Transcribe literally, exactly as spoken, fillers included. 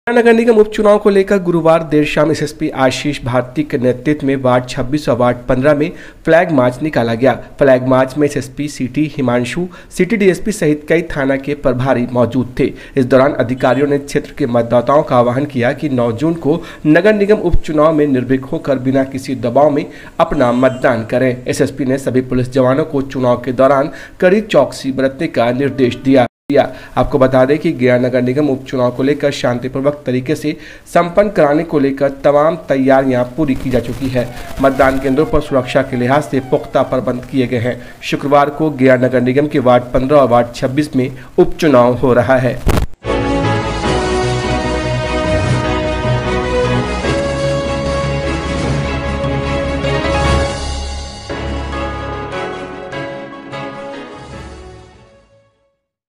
नगर निगम उपचुनाव को लेकर गुरुवार देर शाम एसएसपी आशीष भारती के नेतृत्व में वार्ड छब्बीस और वार्ड पंद्रह में फ्लैग मार्च निकाला गया। फ्लैग मार्च में SSP city Himanshu, city DSP सहित कई थाना के प्रभारी मौजूद थे। इस दौरान अधिकारियों ने क्षेत्र के मतदाताओं का आह्वान किया कि नौ जून को नगर निगम उपचुनाव में निर्भीक होकर बिना किसी दबाव में अपना मतदान करें। एसएसपी ने सभी पुलिस जवानों को चुनाव के दौरान कड़ी चौकसी बरतने का निर्देश दिया। आपको बता दें कि गया नगर निगम उपचुनाव को लेकर शांतिपूर्वक तरीके से संपन्न कराने को लेकर तमाम तैयारियां पूरी की जा चुकी है। मतदान केंद्रों पर सुरक्षा के लिहाज से पुख्ता प्रबंध किए गए हैं। शुक्रवार को गया नगर निगम के वार्ड पंद्रह और वार्ड छब्बीस में उपचुनाव हो रहा है।